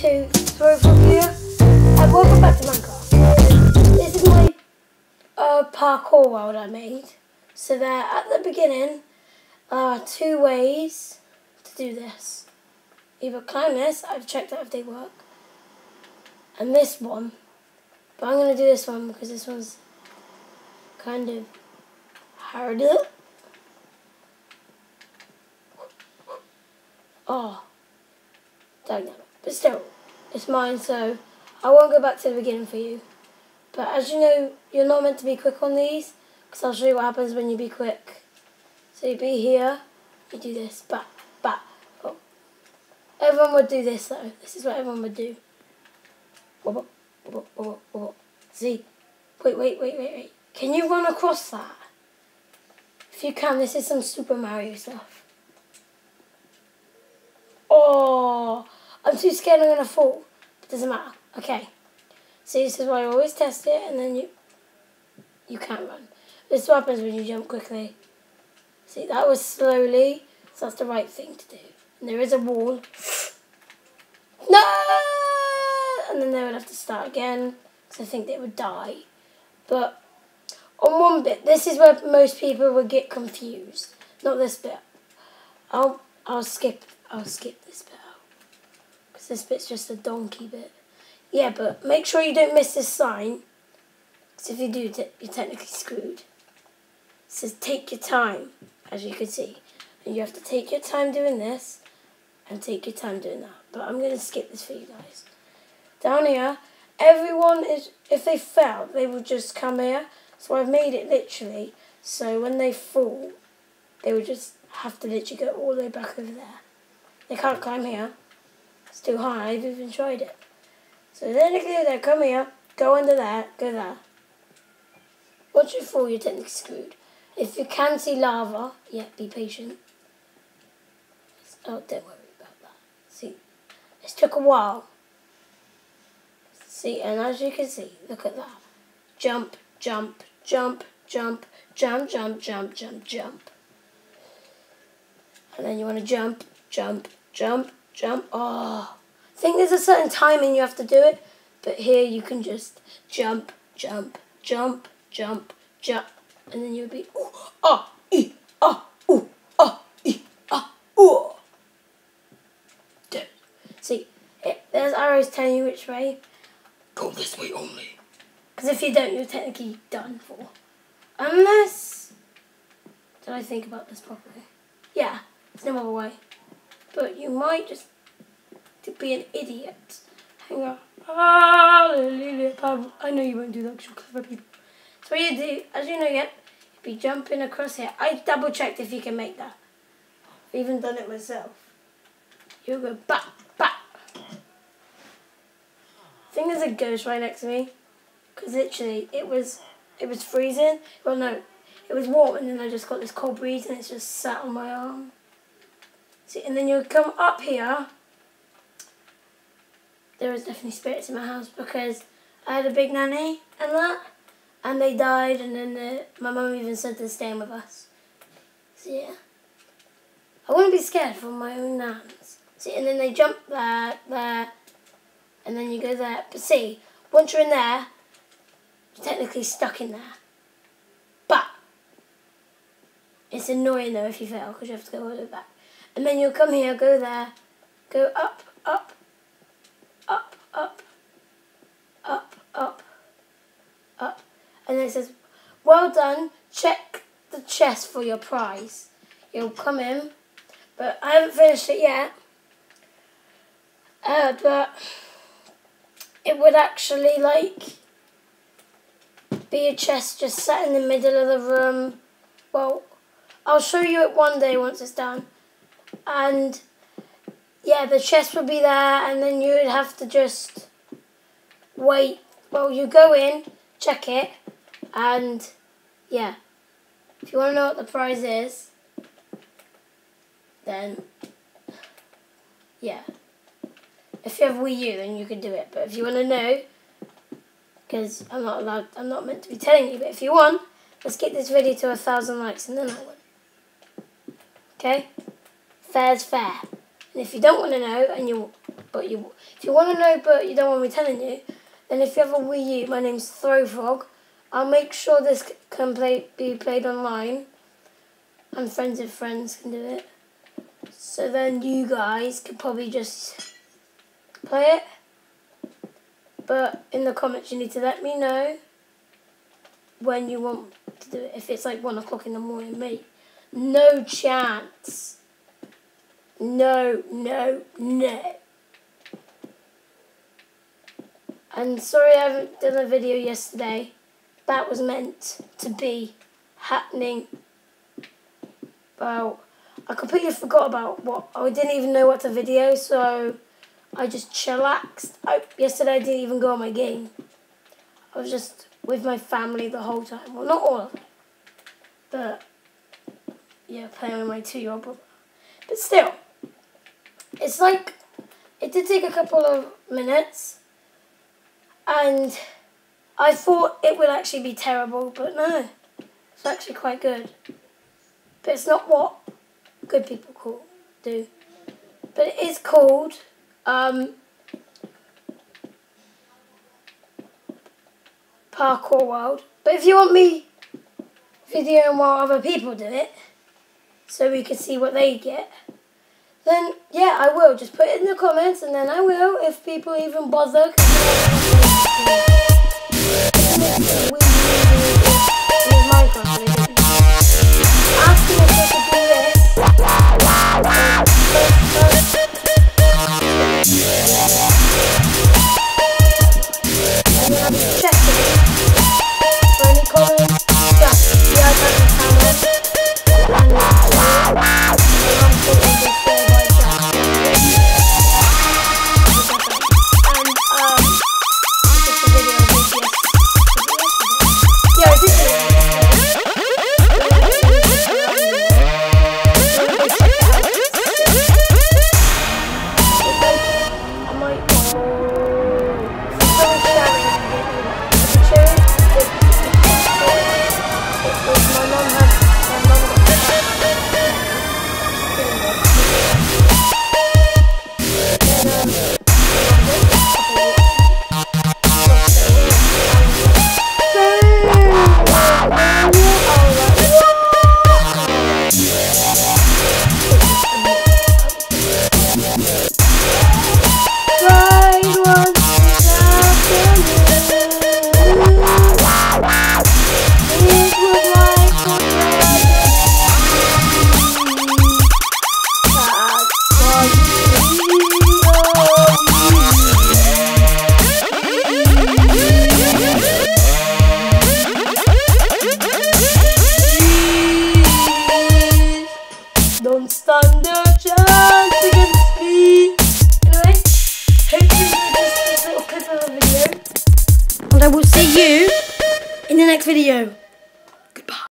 2, 3 from here, and welcome back to Minecraft. This is my parkour world I made. So there, at the beginning, there are 2 ways to do this. Either climb this, I've checked out if they work, and this one. But I'm going to do this one because this one's kind of harder. Oh, don't know. But still, it's mine, so I won't go back to the beginning for you. But as you know, you're not meant to be quick on these, because I'll show you what happens when you be quick. So you be here, you do this, bat, bat. Oh. Everyone would do this though. This is what everyone would do. Wobble, wobble, wobble, wobble. See? Wait. Can you run across that? If you can, this is some Super Mario stuff. Oh, I'm too scared I'm going to fall. It doesn't matter. Okay. See, this is why I always test it, and then you can't run. This is what happens when you jump quickly. See, that was slowly, so that's the right thing to do. And there is a wall. No! And then they would have to start again, because I think they would die. But on one bit, this is where most people would get confused. Not this bit. I'll skip this bit out, because this bit's just a donkey bit. Yeah, but make sure you don't miss this sign, because if you do, you're technically screwed. It says take your time, as you can see. And you have to take your time doing this, and take your time doing that. But I'm going to skip this for you guys. Down here, everyone is, if they fell, they would just come here. So I've made it literally, so when they fall, they would just have to literally go all the way back over there. They can't climb here. It's too high, I've even tried it. So then they go there, come here, go under there, go there. Once you fall, you're technically screwed. If you can see lava, yeah, be patient. Oh, don't worry about that. See, this took a while. See, and as you can see, look at that. Jump, jump, jump, jump, jump, jump, jump, jump, jump. And then you want to jump, jump, jump, jump. Oh, I think there's a certain timing you have to do it, but here you can just jump, jump, jump, jump, jump, and then you'll be ooh, ah, ee, ah, ooh, ah, ee, ah, ooh. See, there's arrows telling you which way. Go this way only. Because if you don't, you're technically done for. Unless, did I think about this properly? Yeah, there's no other way. But you might just be an idiot. Hang on. I know you won't do that because you're clever people. So what you do, as you know yet, you'd be jumping across here. I double checked if you can make that. I've even done it myself. You'll go back. I think there's a ghost right next to me. Because literally, it was freezing. Well, no, it was warm, and then I just got this cold breeze, and it's just sat on my arm. See, and then you come up here. There was definitely spirits in my house because I had a big nanny and that, and they died, and then my mum even said they're staying with us. So yeah, I wouldn't be scared for my own nans. See, and then they jump there, and then you go there. But see, once you're in there, you're technically stuck in there. But it's annoying though if you fail because you have to go all the way back. And then you'll come here, go there, go up, up, up, up, up, up, up. And then it says, well done, check the chest for your prize. You'll come in, but I haven't finished it yet. But it would actually be a chest just sat in the middle of the room. Well, I'll show you it one day once it's done. And yeah, the chest would be there, and then you would have to just wait. Well, you go in, check it, and yeah. If you want to know what the prize is, then yeah. If you have Wii U, then you can do it. But if you want to know, because I'm not meant to be telling you, but if you want, let's get this video to 1,000 likes, and then I win. Okay? Fair's fair. And if you don't want to know, and you but if you want to know but you don't want me telling you, then if you have a Wii U, my name's Throwfrog. I'll make sure this can be played online, and friends of friends can do it. So then you guys could probably just play it. But in the comments you need to let me know when you want to do it. If it's like 1 o'clock in the morning, mate, no chance. No. And sorry I haven't done a video yesterday. That was meant to be happening. Well, I completely forgot about what. I didn't even know what to video, so I just chillaxed. Yesterday I didn't even go on my game. I was just with my family the whole time. Well, not all of it. But, yeah, playing with my 2-year-old brother. But still, it's like, it did take a couple of minutes. And I thought it would actually be terrible, but no. It's actually quite good. But it's not what good people do. But it is called Parkour World. But if you want me videoing while other people do it, so we can see what they get, then yeah, I will. Just put it in the comments, and then I will, if people even bother. Don't stand a chance against me. Anyway, hope you enjoyed this little clip of a video, and I will see you in the next video.